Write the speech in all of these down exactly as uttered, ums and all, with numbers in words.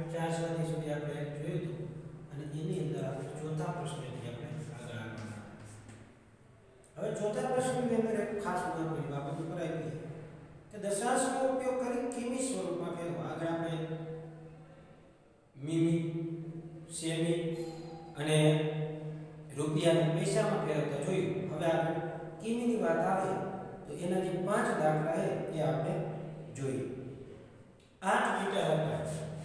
ચાર સ્વાધ્યાય સુધી આપણે જોયું હતું અને એની અંદર આપણે ચોથા પ્રશ્નથી આપણે આગળ આવવાના. હવે ચોથા પ્રશ્નની અંદર એક ખાસ મહત્વની બાબત કરાવી છે કે દશાંશનો ઉપયોગ કરી કિમી સ્વરૂપમાં ફેરવો. આગળ આપણે મીમી, સેમી અને રૂપિયાને પૈસામાં ફેરવતા જોયું. હવે આપણે કિમીની વાત આવે તો એના જે પાંચ દાખલા છે એ આપણે જોઈએ. આઠ મીટર હતા.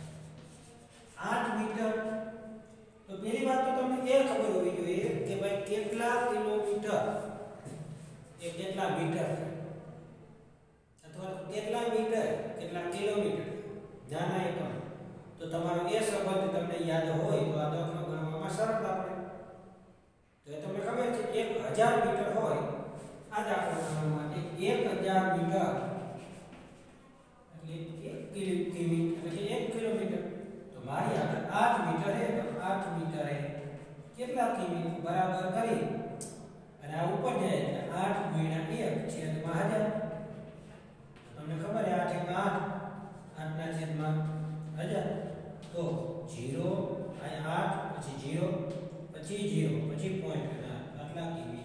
આઠ મીટર તો પહેલી વાત તો તમને એ ખબર હોવી જોઈએ કે ભાઈ કેટલા કિલોમીટર એ કેટલા મીટર અથવા તો કેટલા મીટર કેટલા કિલોમીટર નાના એકમ. તો તમારો એ સંબંધ તમને યાદ હોય તો આ દાખલો ગણવામાં સરળતા પડે. તો એ તમને ખબર છે એક હજાર મીટર હોય આ દાખલો ગણવા માટે એક હજાર મીટર એટલે એક કિમી એટલે એક કિલોમીટર. તો મારી આગળ આઠ મીટર છે તો આઠ મીટર છે કેટલા કિમી બરાબર કરી અને આ ઉપર જાય એટલે આઠ ગુણ્યા એક છેદમાં હજાર. તમને ખબર છે આઠ એક આઠ, આઠ ના છેદમાં હજાર. તો ઝીરો આ આઠ પછી ઝીરો પછી ઝીરો પછી પોઈન્ટ આટલા કિમી.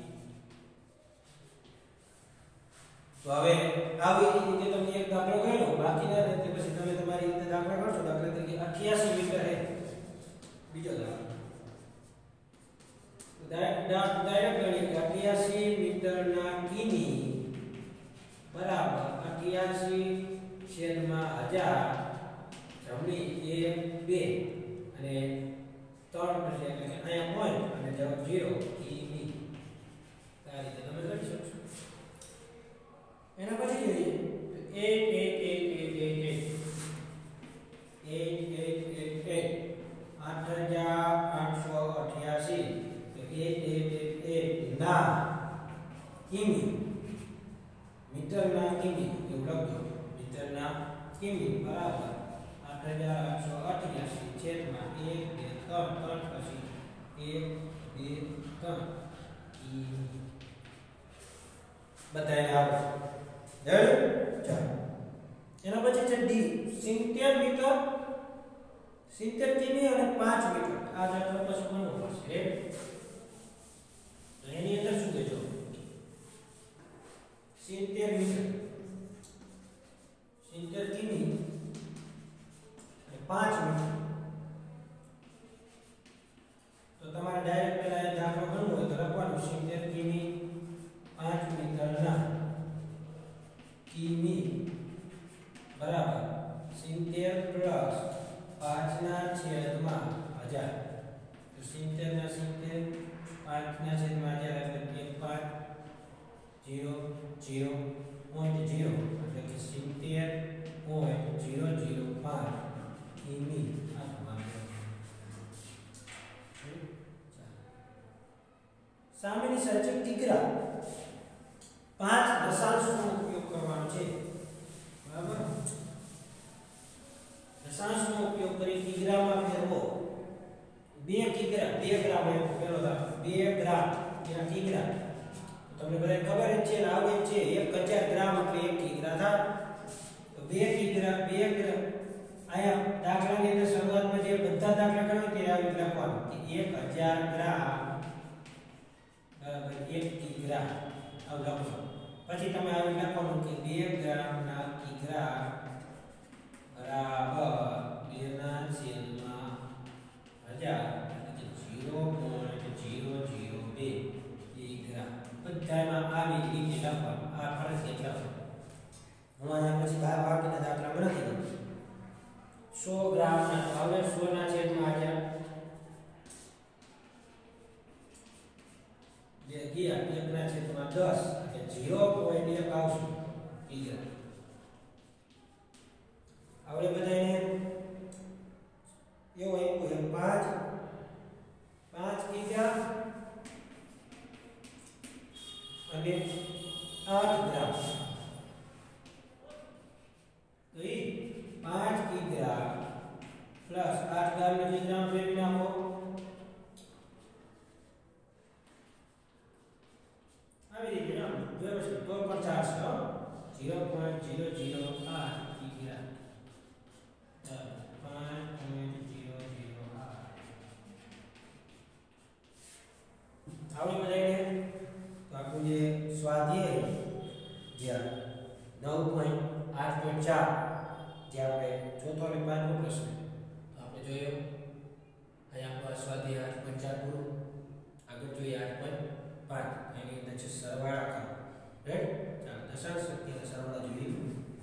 તો હવે આવી રીતે તમે એક દાખલો ગણો, બાકીના રીતે પછી તમે તમારી રીતે દાખલા ગણશો. દાખલા તરીકે અઠ્યાસી મીટર છે બીજો દાખલો. તો ડાયરેક્ટ ગણીએ કે અઠ્યાસી મીટરના કિમી બરાબર અઠ્યાસી છેદમાં હજાર જમણી એક બે અને ત્રણ પછી એટલે કે અહીંયા પોઈન્ટ અને જવાબ ઝીરો કિમી. આ રીતે તમે કરી શકશો. એના પછી જોઈએ eight eight eight eight eight eight eight eight eight આઠ હજાર આઠસો અઠ્યાસી. તો eight eight eight eight ના કિમી મીટરના કિમી એવું લખજો. મીટરના કિમી બરાબર આઠ હજાર આઠસો અઠ્યાસી છેદમાં એક બે ત્રણ ત્રણ પછી એક બે ત્રણ કિમી બતાવીને આવો. ચાલો એના પછી છે ડી સિત્તેર મીટર સિત્તેર કિમી અને પાંચ મીટર. આ દાખલો પછી ગણવો પડશે. તો એની અંદર શું કહેજો સિત્તેર મીટર સિત્તેર કિમી અને પાંચ મીટર. તો તમારે ડાયરેક્ટ પહેલા એ દાખલો ગણવો હોય તો લખવાનું સિત્તેર કિમી પાંચ મીટરના કિમી બરાબર સિત્તેર પ્લસ પાંચ ના છેદમાં હજાર. તો સિત્તેર ના સિત્તેર પાંચ ના છેદમાં હજાર એટલે એક પાંચ ઝીરો ઝીરો પોઈન્ટ ઝીરો એટલે કે સિત્તેર પોઈન્ટ ઝીરો ઝીરો પાંચ કિમી આપવામાં આવે. સામેની સર્જક કિગ્રા પાંચ દશાંશનો ઉપયોગ કરવાનો છે. બરાબર દશાંશનો ઉપયોગ કરી કિગ્રામાં ફેરવો. બે કિગ્રા બે ગ્રામ એ પેલો દાખલો બે ગ્રામ એના કિગ્રા. તમને બધાને ખબર જ છે આવે છે એક હજાર ગ્રામ એટલે એક કિગ્રા થાય. તો બે કિગ્રા બે ગ્રામ આયા દાખલાની અંદર શરૂઆતમાં જે બધા દાખલા ગણો તે આવી લખવાનું કે એક હજાર ગ્રામ બરાબર એક કિગ્રા આવું લખો. પછી તમે આવી લખવાનું કે બે ગ્રામના કિગ્રા બરાબર બે ના છેદમાં હજાર એટલે ઝીરો પોઈન્ટ ઝીરો ઝીરો બે કિગ્રા. બધામાં આવી રીતે લખવાનું. આ ફરજિયાત લખવાનું. હું અહીંયા પછી બાર બાકીના દાખલામાં નથી દઉં. સો ગ્રામના હવે સો ના છેદમાં હજાર બે ગયા એક ના છેદમાં દસ એટલે ઝીરો પોઈન્ટ એક આવશે કિગ્રા. આપણે બધાને એવું આપ્યું છે પાંચ પાંચ કિગ્રા અને આઠ ગ્રામ. તો એ પાંચ કિગ્રા પ્લસ આઠ ગ્રામ ને કિગ્રા ફેરવી નાખો. આવી રીતે નામ વ્યવસ્થિત તો પણ ચાલશે. ઝીરો પોઈન્ટ ઝીરો ઝીરો આઠ કિગ્રા પાંચ પોઈન્ટ ચોથો અને પાંચમો પ્રશ્ન આપણે જોયો. અહીંયા આપણો સ્વાધ્યાય આઠ પોઈન્ટ ચાર પૂરો. આગળ જોઈએ આઠ પોઈન્ટ પાંચ. એની અંદર છે સરવાળા કરો. રાઈટ? ચાલો દશાંશ સંખ્યાના સરવાળા જોઈએ.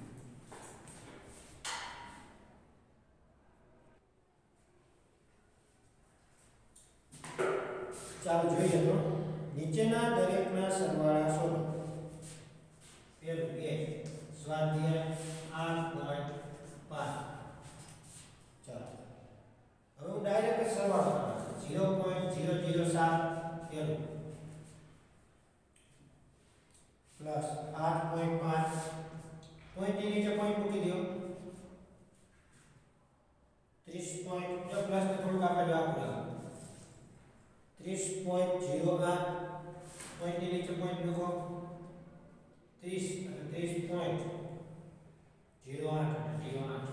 ચાલો જોઈએ તો નીચેના દરેકના સરવાળા શોધો. પેલું એ સ્વાધ્યાય આઠ પોઈન્ટ પાંચ. ચાલો હવે હું ડાયરેક્ટ સરવાળો કરું. ઝીરો પોઈન્ટ ઝીરો ઝીરો સાત પેલું પ્લસ આઠ પોઈન્ટ પાંચ. પોઈન્ટની નીચે પોઈન્ટ મૂકી દો. ત્રીસ પોઈન્ટ જો પ્લસ ને થોડુંક આપણે આપવું ત્રીસ પોઈન્ટ ઝીરો આઠ. પોઈન્ટની નીચે પોઈન્ટ મૂકો. ત્રીસ અને ત્રીસ પોઈન્ટ ઝીરો આઠ અને ઝીરો આઠ.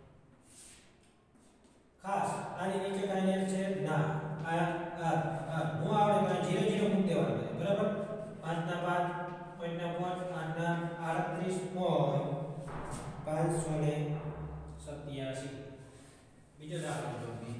ખાસ આની નીચે કાંઈ છે ના. આ આ આ નો આવડે તો ઝીરો ઝીરો મૂકી દેવાનું છે. બરાબર? પાંચ ના પાંચ પોઈન્ટ ના પાંચ આઠ ના આડત્રીસ પોઈન્ટ પાંચસો ને સત્યાસી. બીજો દાખલો જોઈએ.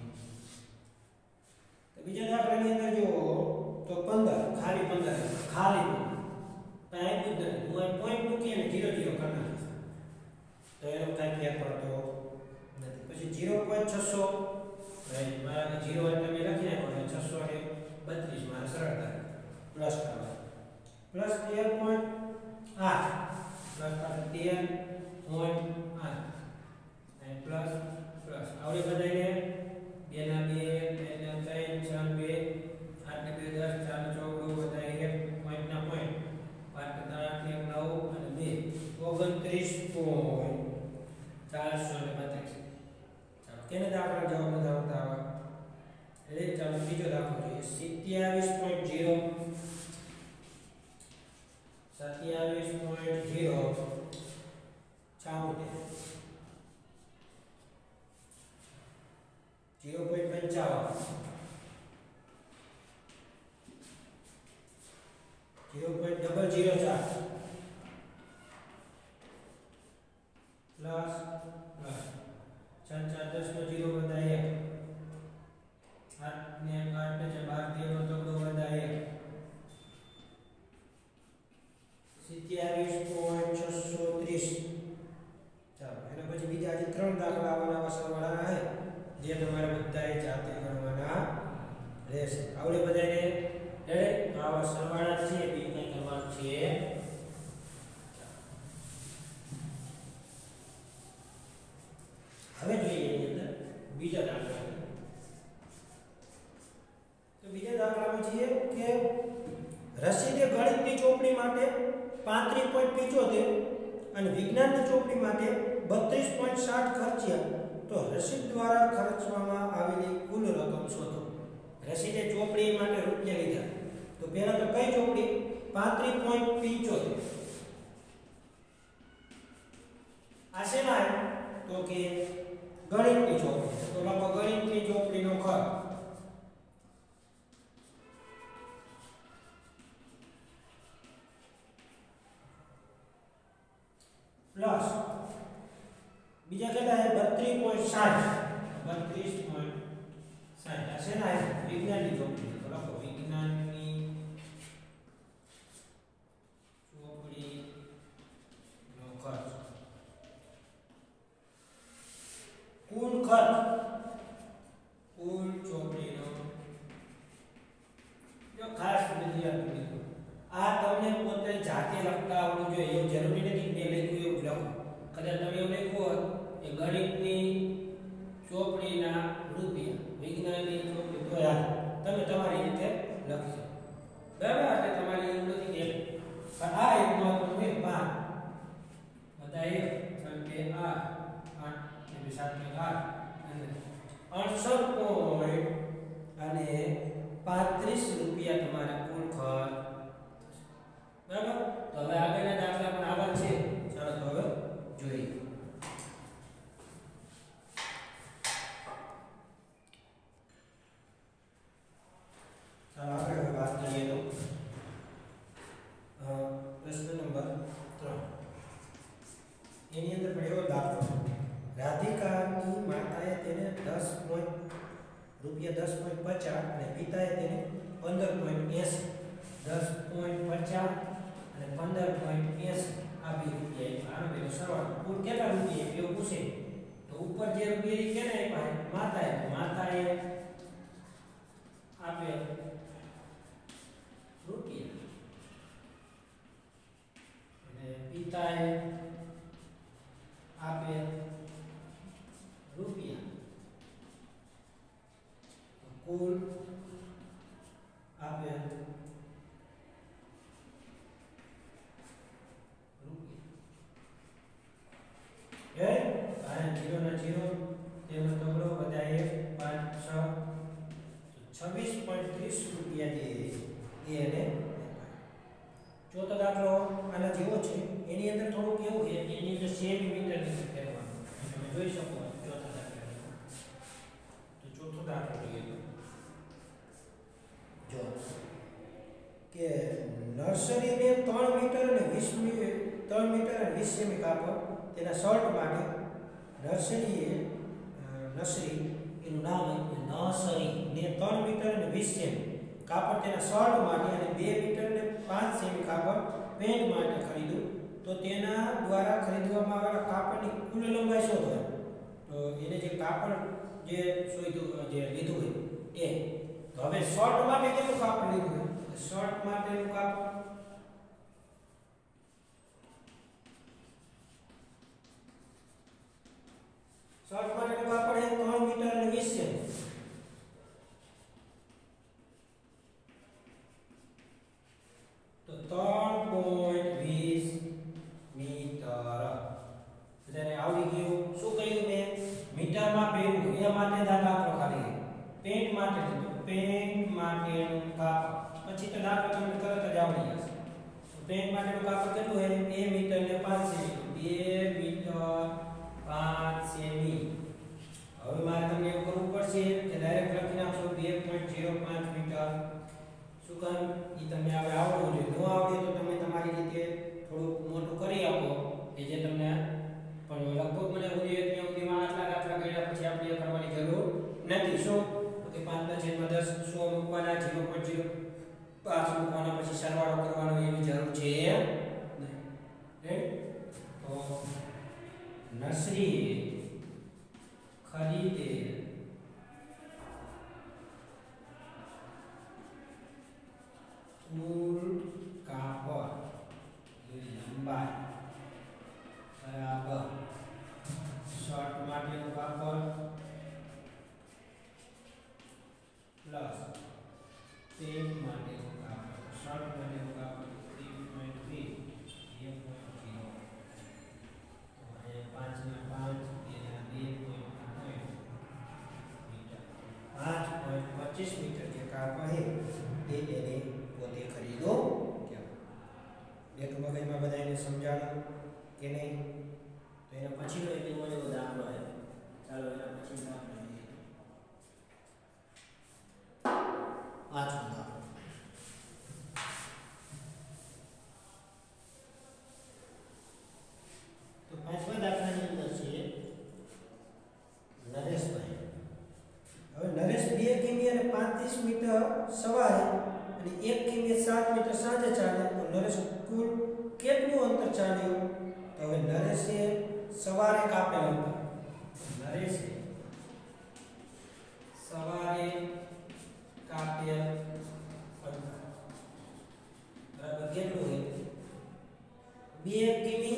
તો બીજા દાખલાની અંદર જો તો પંદર ખાલી પંદર ખાલી કાંઈ પંદર હું પોઈન્ટ મૂકી અને ઝીરો ઝીરો કરી નાખીશ તો એનો કાંઈ ફેર પડતો નથી. પછી ઝીરો પોઈન્ટ છસો રાઈટ મારા ઝીરો એટલે મેં લખી નાખ્યો એટલે છસો ને બત્રીસ મારે સરળતા પ્લસ કરવા પ્લસ તેર પોઈન્ટ આઠ પ્લસ પાસે તેર પોઈન્ટ આઠ અને પ્લસ પ્લસ આવડે બધાને બે ના બે બે ના ત્રણ ચાર બે આઠ ને બે દસ ચાર ને ચૌદ બધા એક પોઈન્ટ ના પોઈન્ટ પાંચ ને આઠ એક નવ અને બે ઓગણત્રીસ પોઈન્ટ ચારસો ને બત્રીસ. ચાલો કેને દાખલા જવાબ બતાવતા આવા એટલે ચાલો બીજો દાખલો જોઈએ. સત્યાવીસ પોઈન્ટ ઝીરો સત્યાવીસ પોઈન્ટ ઝીરો છામોતેર ઝીરો પોઈન્ટ પંચાવન ઝીરો પોઈન્ટ ડબલ ઝીરો ચાર પ્લસ પ્લસ ચાર ચાર દસ નો ઝીરો બધા એક આઠ ને આઠ ને બાર તેર નો ચોગડો બધા એક સત્યાવીસ પોઈન્ટ છસો ત્રીસ. ચાલો એના પછી બીજા આજે ત્રણ દાખલા આવવાના સરવાળા છે જે તમારે બધાએ જાતે કરવાના રહેશે. આવડે બધાને રેડી? આવા સરવાળા છે એ કઈ કરવાનું છે. હવે જોઈએ એની અંદર બીજા દાખલા. તો બીજા દાખલામાં છે કે રસીદે ગણિતની ચોપડી માટે પાંત્રીસ પોઈન્ટ પંચોતેર અને વિજ્ઞાનની ચોપડી માટે બત્રીસ પોઈન્ટ સાઠ ખર્ચ્યા તો રસીદ દ્વારા ખર્ચવામાં આવેલી કુલ રકમ શોધો. રસીદે ચોપડી માટે રૂપિયા લીધા તો પહેલા તો કઈ ચોપડી પાંત્રીસ પોઈન્ટ પંચોતેર આ શેના તો કે ગણિતની ચોપડી તો લખો ગણિતની ચોપડીનો ખર્ચ પ્લસ બીજા કેટલા છે બત્રીસ પોઈન્ટ સાઠ બત્રીસ પોઈન્ટ સાઠ આ શેના વિજ્ઞાનની ચોપડી તો લખો વિજ્ઞાનની ચોપડી નો ખર્ચ કુલ ખર્ચ કુલ ચોપડીનો જો ખાસ વિદ્યાર્થી મિત્રો આ તમને પોતે જાતે લખતા આવડવું જોઈએ એવું જરૂરી નથી કે મેં લખ્યું એવું લખો. કદાચ તમે એવું લખ્યું હોત કે ગણિતની ચોપડીના રૂપિયા વિજ્ઞાનની ચોપડી તો યાદ તમે તમારી રીતે લખશો. બરાબર? એટલે તમારી એવું નથી કે પણ આ એક મહત્વનું છે પાંચ બધા એક ત્રણ બે આઠ આઠ ને બે સાત ને આઠ અને અડસઠ પોઈન્ટ અને પાંત્રીસ રૂપિયા તમારા કુલ ખર્ચ. બરાબર? તો હવે આગળના દાખલા પણ આગળ છે. ચાલો તો હવે જોઈએ. ચાલો આગળ વાત કરીએ તો પ્રશ્ન નંબર ત્રણ એની અંદર પણ એવો દાખલો રાધિકા દસ પોઈન્ટ રૂપિયા દસ પોઈન્ટ પચાસ અને પિતાએ તેને પંદર પોઈન્ટ એંસી દસ પોઈન્ટ પચાસ અને પંદર પોઈન્ટ એંસી આ બે રૂપિયા આનો બેનો સરવાળો કુલ કેટલા રૂપિયા એવું પૂછે તો ઉપર જે રૂપિયા કેને આપ્યા માતાએ માતાએ આપે રૂપિયા અને પિતાએ આપે રૂપિયા કુલ આપે રૂપિયા એ આ જીરો ના જીરો તેનો તગડો બધાએ પાંચ છ છવ્વીસ પોઈન્ટ ત્રીસ રૂપિયા જે એને ચોથો દાખલો આના જેવો છે એની અંદર થોડુંક એવું છે એની અંદર સેન્ટીમીટર ની ફેરવાનું તમે જોઈ શકો ચોથા દાખલા તો ચોથો દાખલો જોઈએ જો કે નર્સરીને ત્રણ મીટર અને વીસ ત્રણ મીટર અને વીસ સેમી કાપડ તેના શર્ટ માટે નર્સરીએ નર્સરી એનું નામ નર્સરી ને ત્રણ મીટર અને વીસ સેમી કાપડ તેના શર્ટ માટે અને બે મીટર અને પાંચ સેમી કાપડ પેન્ટ માટે ખરીદ્યું તો તેના દ્વારા ખરીદવામાં આવેલા કાપડની કુલ લંબાઈ શોધો તો એને જે કાપડ જે શોધ્યું જે લીધું હોય એ તો હવે શર્ટ માટે કેટલું કાપડ લીધું હોય શર્ટ માટેનું કાપડ શર્ટ માટેનું કાપડ એ ત્રણ મીટર અને વીસ સેમી તો ત્રણ પોઈન્ટ વીસ મીટર બધાને આવડી ગયું શું કહ્યું મેં મીટરમાં પહેર્યું એ માટે દાખલો ખાલી પેન્ટ માટે લીધું પેન્ટ માટેનું કાપડ પછી તો દાખલો તમને તરત જ આવડી જશે પેન્ટ માટેનું કાપડ કેટલું છે બે મીટર ને પાંચ સેમી બે મીટર પાંચ સેમી હવે મારે તમને એવું કરવું પડશે કે ડાયરેક્ટ લખી નાખશો બે પોઈન્ટ ઝીરો પાંચ મીટર શું કામ ઈ તમને હવે આવડવું જોઈએ ન આવડે તો તમે તમારી રીતે થોડુંક મોટું કરી આપો કે જે તમને પણ લગભગ મને સુધી ત્યાં સુધીમાં આટલા દાખલા કર્યા પછી આપણે એ કરવાની જરૂર નથી શું કે પાંચ ના છેદમાં દસ સો મૂકવાના ઝીરો પોઈન્ટ ઝીરો પાંચ મૂકવાના પછી સરવાળો કરવાનો એવી જરૂર છે નહીં તો નર્સરી ખરીદે કુલ કાપડ લંબાઈ બરાબર શર્ટ માટેનું કાપડ પ્લસ પેન્ટ માટેનું કાપડ શર્ટ માટેનું કાપડ ત્રણ પોઈન્ટ ત્રીસ એક પોઈન્ટ ઝીરો તો અહીંયા પાંચ ના પાંચ એના બે પોઈન્ટ મીટર પાંચ પોઈન્ટ પચીસ મીટર જે કાપડ છે તે એને પોતે ખરીદો કહેવાય બે ટૂંકમાં બધાને સમજાણો કે નહીં તો એના પછીનો એક એવો દાખલો છે ચાલો એના પછી દાખલો જોઈએ પાંચમો દાખલો તો પાંચમા દાખલાની અંદર છે નરેશભાઈ હવે નરેશ બે કિમી અને પાંત્રીસ મીટર સવારે અને એક કિમી સાત મીટર સાંજે ચાલે તો નરેશ કુલ કેટલું અંતર ચાલ્યું તો હવે નરેશે સવારે કાપેલ અંતર નરેશે સવારે કાપેલ અંતર બરાબર કેટલું છે બે કિમી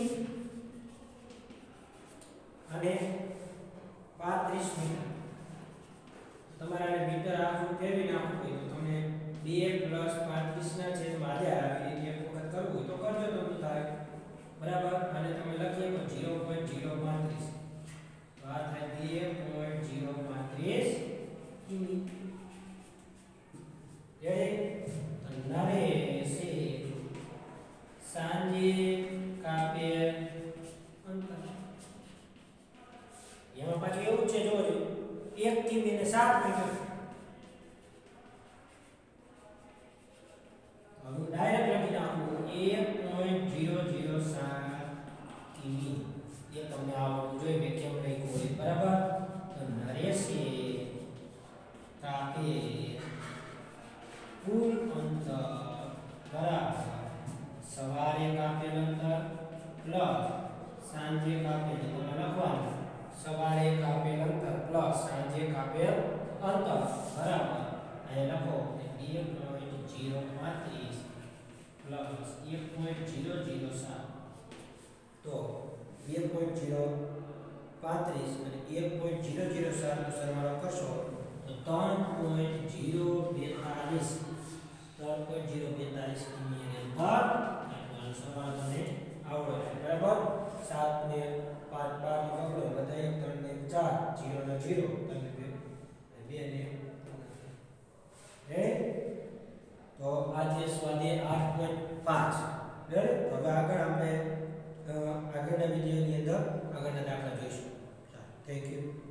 અને પાંત્રીસ મીટર તમારે આને મીટર આખું ફેરવી નાખવું હોય તો તમને બે પ્લસ પાંત્રીસ ના છેદમાં આધાર આવી રીતે એક વખત કરવું હોય તો કરજો તો થાય બરાબર અને તમે લખીએ તો ઝીરો પોઈન્ટ ઝીરો પાંત્રીસ તો આ થાય બે પોઈન્ટ ઝીરો પાંત્રીસ કિમી રેડી તો નરેશે સાંજે કાપેલ અંતર એમાં પાછું એવું છે જોજો એક કિમી ને સાત મીટર હવે ડાયરેક્ટ લખી નાખું એક પોઈન્ટ ઝીરો ઝીરો સાત કિમી એ તમને આવડવું જોઈએ મેં કેમ લખ્યું હોય બરાબર તો નરેશે પ્લસ આ જે કાપેલ અંતર બરાબર અહીંયા લખો કે બે પોઈન્ટ ઝીરો પાંત્રીસ પ્લસ એક પોઈન્ટ ઝીરો ઝીરો સાત તો બે પોઈન્ટ ઝીરો પાંત્રીસ અને એક પોઈન્ટ ઝીરો ઝીરો સાત નો સરવાળો કરશો તો ત્રણ પોઈન્ટ ઝીરો બેતાલીસ ત્રણ પોઈન્ટ ઝીરો બેતાલીસ કિમી ની અંદર આનો સરવાળો તમને આવડો છે બરાબર સાત ને પાંચ બાર નો પકડો બધા એક ત્રણ ને ચાર ઝીરો ને ઝીરો તમને બે બે ને એ તો આ જે સ્વાધ્યાય આઠ પોઈન્ટ પાંચ બરાબર હવે આગળ આપણે આગળના વિડિયોની અંદર આગળના દાખલા જોઈશું. Thank you.